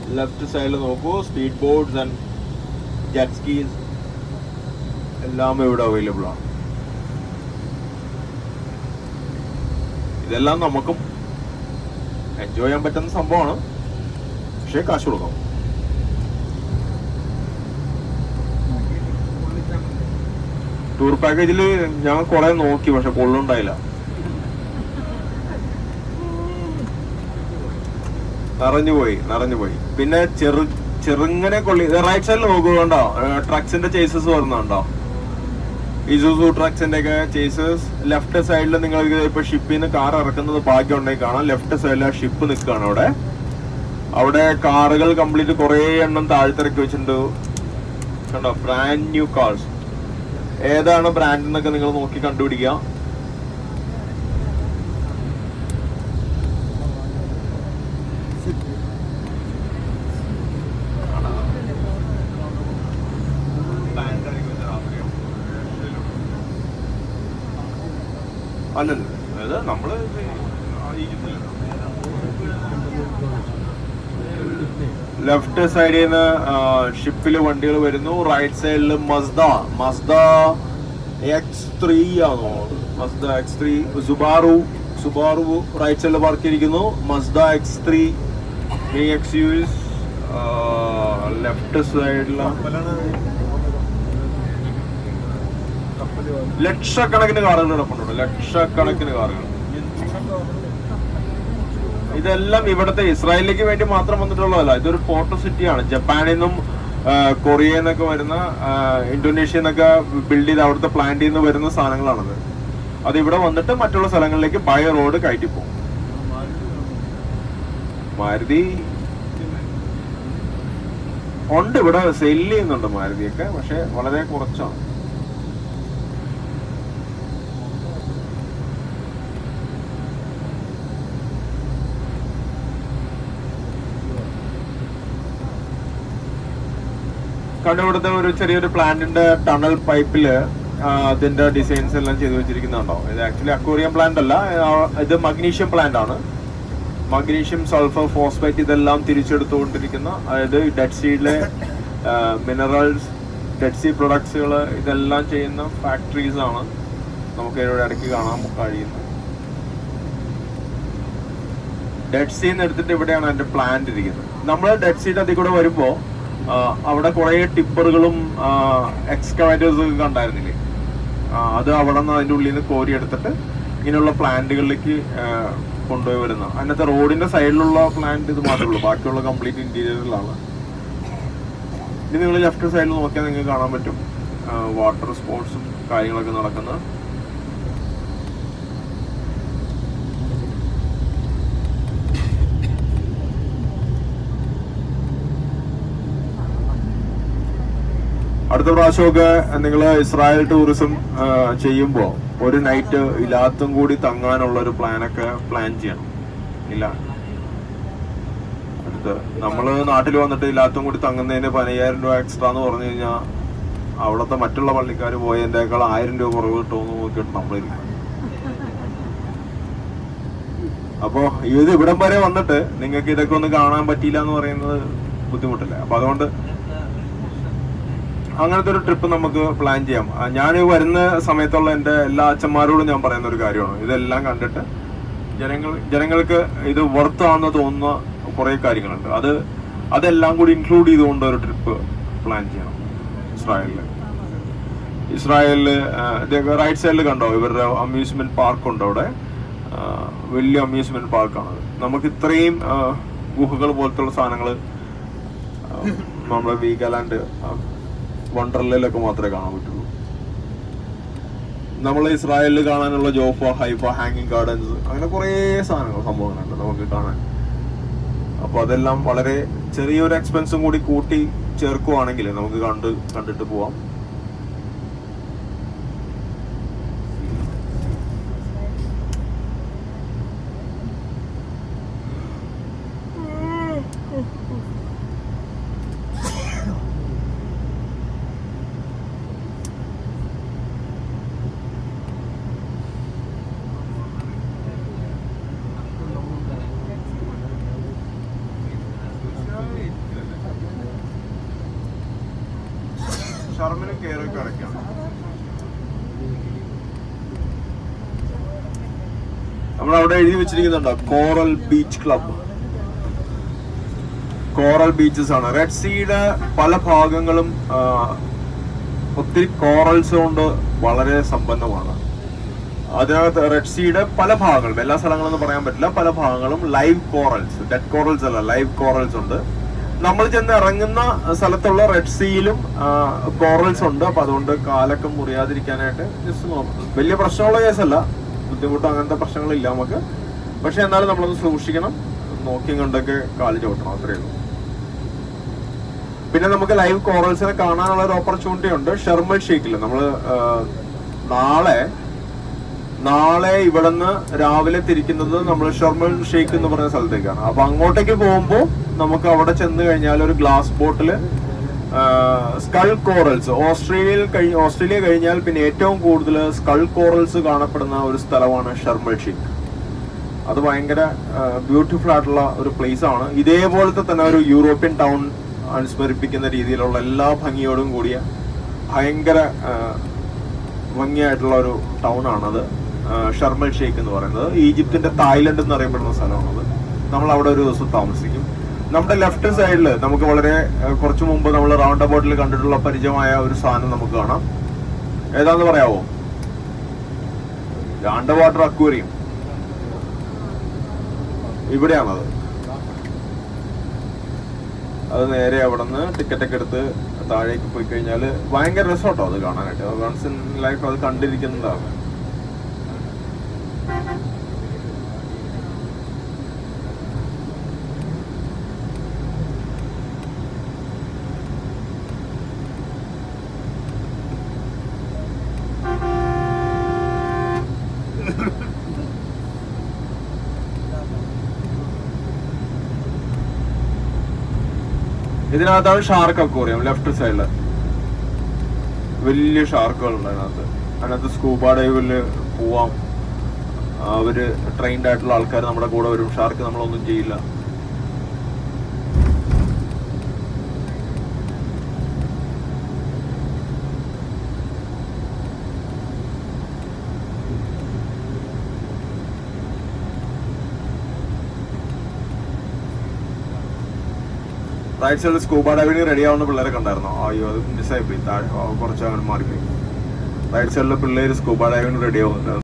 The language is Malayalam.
ലെഫ്റ്റ് സൈഡിൽ നോക്കൂ, speed boats and jet skis എല്ലാം ഇവിടെ അവൈലബിൾ ആണ്. ഇതെല്ലാം നമുക്കും എൻജോയ് ചെയ്യാൻ പറ്റുന്ന സംഭവമാണ്, പക്ഷേ കാശ് കൊടുക്കണം. ടൂർ പാക്കേജിൽ ഞങ്ങൾ കുറെ നോക്കി, പക്ഷെ കൊള്ളുണ്ടായില്ല. നിറഞ്ഞുപോയി. പിന്നെ ചെറുങ്ങനെ കൊള്ളി. റൈറ്റ് സൈഡിൽ നോക്കുകയുണ്ടോ, ട്രക്സിന്റെ ചേസസ് വരുന്നുണ്ടോ, ഇസുസു ട്രക്സിന്റെ ഒക്കെ ചേസസ്. ലെഫ്റ്റ് സൈഡിൽ നിങ്ങൾക്ക് ഇപ്പൊ ഷിപ്പിൽ നിന്ന് കാർ ഇറക്കുന്നത് ഭാഗ്യം ഉണ്ടെങ്കിൽ കാണാം. ലെഫ്റ്റ് സൈഡിൽ ആ ഷിപ്പ് നിൽക്കുകയാണ്. അവിടെ കാറുകൾ കംപ്ലീറ്റ് കുറെ എണ്ണം താഴ്ത്തിറക്കി വെച്ചിട്ടുണ്ട് കണ്ടോ, ബ്രാൻഡ് ന്യൂ കാർസ്. ഏതാണ് ബ്രാൻഡ് എന്നൊക്കെ നിങ്ങൾ നോക്കി കണ്ടുപിടിക്കുക. അല്ലല്ല, അതായത് നമ്മള് ലെഫ്റ്റ് സൈഡിൽ നിന്ന് ഷിപ്പില് വണ്ടികൾ വരുന്നു. റൈറ്റ് സൈഡിൽ മസ്ദ X3 ആണോ, മസ്ദ X3, സുബാറു റൈറ്റ് സൈഡിൽ പാർക്ക് ചെയ്തിരിക്കുന്നു. മസ്ദ X3 XUs ലെഫ്റ്റ് സൈഡിലാണ്. ലക്ഷക്കണക്കിന് കാറുകൾ കിടപ്പുണ്ട്, ലക്ഷക്കണക്കിന് കാറുകൾ. ഇതെല്ലാം ഇവിടുത്തെ ഇസ്രായേലിലേക്ക് വേണ്ടി മാത്രം വന്നിട്ടുള്ളതല്ല, ഇതൊരു ഫോട്ടോ സിറ്റിയാണ്. ജപ്പാനിൽ നിന്നും കൊറിയയിൽ നിന്നൊക്കെ വരുന്ന, ഇന്തോനേഷ്യയിൽ നിന്നൊക്കെ ബിൽഡ് ചെയ്ത് അവിടുത്തെ പ്ലാന്റിൽ നിന്ന് വരുന്ന സാധനങ്ങളാണത്. അത് ഇവിടെ വന്നിട്ട് മറ്റുള്ള സ്ഥലങ്ങളിലേക്ക് ബൈ റോഡ് കയറ്റിപ്പോകും. മാരുതി ഉണ്ട്, ഇവിടെ സെയിൽ ചെയ്യുന്നുണ്ട് മാരുതിയൊക്കെ, പക്ഷെ വളരെ കുറച്ചാണ്. ഇവിടുത്തെ ഒരു ചെറിയൊരു പ്ലാന്റിന്റെ ടണൽ പൈപ്പില് അതിന്റെ ഡിസൈൻസ് എല്ലാം ചെയ്തു വെച്ചിരിക്കുന്നുണ്ടോ. ഇത് ആക്ച്വലി അക്വേറിയം പ്ലാന്റ് അല്ല, ഇത് മഗ്നീഷ്യം പ്ലാന്റ് ആണ്. മഗ്നീഷ്യം, സൾഫർ, ഫോസ്ഫേറ്റ് ഇതെല്ലാം തിരിച്ചെടുത്തുകൊണ്ടിരിക്കുന്ന, അതായത് ഡെഡ് സീയിലെ മിനറൽസ്, ഡെഡ് സീ പ്രൊഡക്ട്സുകൾ ഇതെല്ലാം ചെയ്യുന്ന ഫാക്ടറീസ് ആണ് നമുക്ക് ഇവിടെ ഇടയ്ക്ക് കാണാൻ കഴിയുന്നത്. ഡെഡ് സീന്ന് എടുത്തിട്ട് ഇവിടെയാണ് അതിന്റെ പ്ലാന്റ് ഇരിക്കുന്നത്. നമ്മൾ ഡെഡ് സീയുടെ അതിൽ കൂടെ വരുമ്പോ അവിടെ കുറെ ടിപ്പറുകളും എക്സ്കവേറ്റേഴ്സും ഒക്കെ കണ്ടായിരുന്നില്ലേ, അത് അവിടെ നിന്ന് അതിൻ്റെ ഉള്ളിൽ നിന്ന് കോരി എടുത്തിട്ട് ഇങ്ങനെയുള്ള പ്ലാന്റുകളിലേക്ക് കൊണ്ടുപോയി വരുന്ന. അതിനകത്ത് റോഡിന്റെ സൈഡിലുള്ള പ്ലാന്റ് ഇത് മാത്രമേ ഉള്ളൂ, ബാക്കിയുള്ള കംപ്ലീറ്റ് ഇന്റീരിയറിലാണ്. ഇനി നിങ്ങൾ ലെഫ്റ്റ് സൈഡിൽ നോക്കിയാൽ നിങ്ങൾക്ക് കാണാൻ പറ്റും വാട്ടർ സ്പോർട്സും കാര്യങ്ങളൊക്കെ നടക്കുന്നത്. അടുത്ത പ്രാവശ്യമൊക്കെ നിങ്ങൾ ഇസ്രായേൽ ടൂറിസം ചെയ്യുമ്പോൾ ഒരു നൈറ്റ് ഇലാത്തും കൂടി തങ്ങാനുള്ള ഒരു പ്ലാനൊക്കെ പ്ലാൻ ചെയ്യണം. ഇല്ല, അടുത്ത് നമ്മള് നാട്ടിൽ വന്നിട്ട് ഇലാത്തും കൂടി തങ്ങുന്നതിന് 15,000 രൂപ എക്സ്ട്രാ എന്ന് പറഞ്ഞു കഴിഞ്ഞാൽ അവിടുത്തെ മറ്റുള്ള പള്ളിക്കാർ പോയതിൻ്റെക്കാൾ 1000 രൂപ കുറവ് കിട്ടുമെന്ന് നോക്കിയിട്ട് നമ്മളിരിക്കും. അപ്പോ ഇത് ഇവിടം വരെ വന്നിട്ട് നിങ്ങൾക്ക് ഇതൊക്കെ ഒന്ന് കാണാൻ പറ്റിയില്ല എന്ന് പറയുന്നത് ബുദ്ധിമുട്ടല്ലേ. അപ്പൊ അതുകൊണ്ട് അങ്ങനത്തെ ഒരു ട്രിപ്പ് നമുക്ക് പ്ലാൻ ചെയ്യാം. ഞാൻ വരുന്ന സമയത്തുള്ള എൻ്റെ എല്ലാ അച്ഛന്മാരോടും ഞാൻ പറയുന്ന ഒരു കാര്യമാണ്, ഇതെല്ലാം കണ്ടിട്ട് ജനങ്ങൾക്ക് ഇത് വർത്താണെന്ന് തോന്നുന്ന കുറെ കാര്യങ്ങളുണ്ട്. അതെല്ലാം കൂടി ഇൻക്ലൂഡ് ചെയ്തുകൊണ്ട് ഒരു ട്രിപ്പ് പ്ലാൻ ചെയ്യണം ഇസ്രായേലില്. റൈറ്റ് സൈഡിൽ കണ്ടോ ഇവരുടെ അമ്യൂസ്മെന്റ് പാർക്ക് ഉണ്ട്. അവിടെ വലിയ അമ്യൂസ്മെന്റ് പാർക്കാണ്. നമുക്ക് ഇത്രയും ഗുഹകൾ പോലത്തുള്ള സാധനങ്ങൾ നമ്മുടെ വീഗാലാൻഡ്, വണ്ടർലയിലൊക്കെ മാത്രമേ കാണാൻ പറ്റുള്ളൂ. നമ്മൾ ഇസ്രായേലിൽ കാണാനുള്ള ജോഫ, ഹൈഫ, ഹാങ്ങിങ് ഗാർഡൻസ്, അങ്ങനെ കുറേ സംഭവങ്ങളുണ്ട് നമുക്ക് കാണാൻ. അപ്പൊ അതെല്ലാം വളരെ ചെറിയൊരു എക്സ്പെൻസും കൂടി കൂട്ടി ചേർക്കുവാണെങ്കിൽ നമുക്ക് കണ്ടിട്ട് പോവാം. ഷർമിനും കെയറൊക്കെ ഇടയ്ക്കാണ്. നമ്മളവിടെ എഴുതി വെച്ചിരിക്കുന്നുണ്ടോ coral beach club. Coral beaches ആണ്. റെഡ് സീയുടെ പല ഭാഗങ്ങളും ഒത്തിരി കോറൽസ് കൊണ്ട് വളരെ സമ്പന്നമാണ്. അതിനകത്ത് റെഡ് സീയുടെ പല ഭാഗങ്ങളും, എല്ലാ സ്ഥലങ്ങളൊന്നും പറയാൻ പറ്റില്ല, പല ഭാഗങ്ങളും ലൈവ് കോറൽസ്, ഡെഡ് കോറൽസ് അല്ല, ലൈവ് കോറൽസ് ഉണ്ട്. നമ്മൾ ചെന്ന് ഇറങ്ങുന്ന സ്ഥലത്തുള്ള റെഡ് സീയിലും കോറൽസ് ഉണ്ട്. അപ്പൊ അതുകൊണ്ട് കാലൊക്കെ മുറിയാതിരിക്കാനായിട്ട് ജസ്റ്റ് നോക്കണം. വലിയ പ്രശ്നമുള്ള കേസല്ല, ബുദ്ധിമുട്ടോ അങ്ങനത്തെ പ്രശ്നങ്ങളില്ല നമുക്ക്. പക്ഷെ എന്നാലും നമ്മളൊന്ന് സൂക്ഷിക്കണം, നോക്കിയും കണ്ടൊക്കെ കാല് ചവിട്ടണം, അത്രയേ ഉള്ളൂ. പിന്നെ നമുക്ക് ലൈവ് കോറൽസിനെ കാണാനുള്ള ഒരു ഓപ്പർച്യൂണിറ്റി ഉണ്ട് ഷർമൽ ഷെയ്ഖിൽ. നമ്മൾ നാളെ ഇവിടുന്ന് രാവിലെ തിരിക്കുന്നത് നമ്മൾ ഷർമൽ ഷെയ്ഖ് എന്ന് പറയുന്ന സ്ഥലത്തേക്കാണ്. അപ്പൊ അങ്ങോട്ടേക്ക് പോകുമ്പോൾ നമുക്ക് അവിടെ ചെന്ന് കഴിഞ്ഞാൽ ഒരു ഗ്ലാസ് ബോട്ടില് സ്കൾ കോറൽസ്, ഓസ്ട്രേലിയ കഴിഞ്ഞാൽ പിന്നെ ഏറ്റവും കൂടുതൽ സ്കൾ കോറൽസ് കാണപ്പെടുന്ന ഒരു സ്ഥലമാണ് ഷർമൽ ഷെയ്ഖ്. അത് ഭയങ്കര ബ്യൂട്ടിഫുൾ ആയിട്ടുള്ള ഒരു പ്ലേസ് ആണ്. ഇതേപോലത്തെ തന്നെ ഒരു യൂറോപ്യൻ ടൗൺ അനുസ്മരിപ്പിക്കുന്ന രീതിയിലുള്ള എല്ലാ ഭംഗിയോടും കൂടിയ ഭയങ്കര ഭംഗിയായിട്ടുള്ള ഒരു ടൗൺ ആണത് ഷർമൽ ഷെയ്ഖ് എന്ന് പറയുന്നത്. ഈജിപ്തിന്റെ തായ്ലൻഡ് എന്ന് അറിയപ്പെടുന്ന സ്ഥലമാണത്. നമ്മൾ അവിടെ ഒരു ദിവസം താമസിക്കും. നമ്മുടെ ലെഫ്റ്റ് സൈഡിൽ നമുക്ക് വളരെ കുറച്ചു മുമ്പ് നമ്മൾ റൗണ്ട് അബൌട്ടിൽ കണ്ടിട്ടുള്ള പരിചയമായ ഒരു സാധനം നമുക്ക് കാണാം. ഏതാന്ന് പറയാവോ? അണ്ടർ വാട്ടർ അക്വേറിയം ഇവിടെയാണത്. അത് നേരെ അവിടെ നിന്ന് ടിക്കറ്റൊക്കെ എടുത്ത് താഴേക്ക് പോയി കഴിഞ്ഞാൽ ഭയങ്കര രസമാട്ടോ അത് കാണാനായിട്ട്. വൺസ് ഇൻ ലൈഫ് അത് കണ്ടിരിക്കുന്നതാണ്. ഇതിനകത്താണ് ഷാർക്ക് അക്വേറിയം. ലെഫ്റ്റ് സൈഡില് വലിയ ഷാർക്കുകളുണ്ട് അതിനകത്ത് സ്കൂബ ഡൈവില് പോവാം. അവര് ട്രെയിൻഡ് ആയിട്ടുള്ള ആൾക്കാർ നമ്മുടെ കൂടെ വരും. ഷാർക്ക് നമ്മളൊന്നും ചെയ്യില്ല. റൈറ്റ് സൈഡിൽ സ്കൂബ ഡൈവിന് റെഡി ആവുന്ന പിള്ളേരെ കണ്ടായിരുന്നോ? അയ്യോ, അത് മിസ്സായി പോയി. കുറച്ച് അങ്ങനെ മാറിപ്പോയി. റൈറ്റ് സൈഡിലെ പിള്ളേര് സ്കൂബ ഡൈവിന് റെഡി ആവുന്നുണ്ട്.